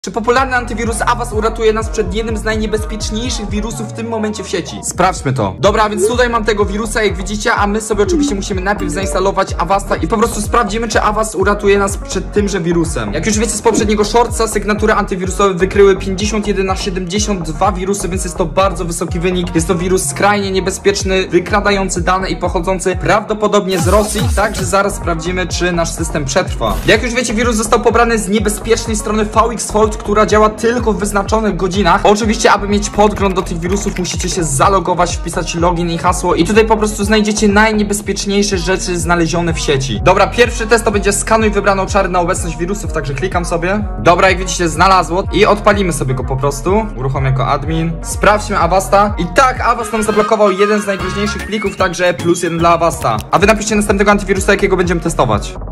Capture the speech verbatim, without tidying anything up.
Czy popularny antywirus Avast uratuje nas przed jednym z najniebezpieczniejszych wirusów w tym momencie w sieci? Sprawdźmy to. Dobra, więc tutaj mam tego wirusa, jak widzicie, a my sobie oczywiście musimy najpierw zainstalować Avasta i po prostu sprawdzimy, czy Avast uratuje nas przed tymże wirusem. Jak już wiecie z poprzedniego shortsa, sygnatury antywirusowe wykryły pięćdziesiąt jeden na siedemdziesiąt dwa wirusy, więc jest to bardzo wysoki wynik. Jest to wirus skrajnie niebezpieczny, wykradający dane i pochodzący prawdopodobnie z Rosji, także zaraz sprawdzimy, czy nasz system przetrwa. Jak już wiecie, wirus został pobrany z niebezpiecznej strony V X Fold, która działa tylko w wyznaczonych godzinach. Oczywiście, aby mieć podgląd do tych wirusów, musicie się zalogować, wpisać login i hasło i tutaj po prostu znajdziecie najniebezpieczniejsze rzeczy znalezione w sieci. Dobra, pierwszy test to będzie skanuj wybrane obszary na obecność wirusów, także klikam sobie. Dobra, jak widzicie, znalazło i odpalimy sobie go po prostu. Uruchom jako admin. Sprawdźmy Avasta. I tak, Avast nam zablokował jeden z najgroźniejszych plików, także plus jeden dla Avasta. A wy napiszcie następnego antywirusa, jakiego będziemy testować.